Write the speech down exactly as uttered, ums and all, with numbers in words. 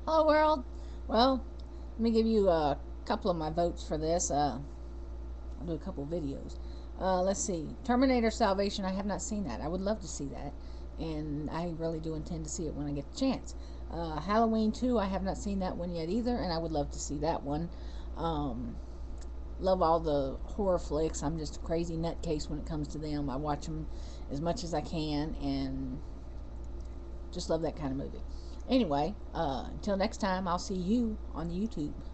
Hello, world. Well, let me give you a couple of my votes for this. Uh, I'll do a couple videos. Uh, let's see. Terminator Salvation. I have not seen that. I would love to see that. And I really do intend to see it when I get the chance. Uh, Halloween two. I have not seen that one yet either. And I would love to see that one. Um, love all the horror flicks. I'm just a crazy nutcase when it comes to them. I watch them as much as I can. And just love that kind of movie. Anyway, uh, until next time, I'll see you on YouTube.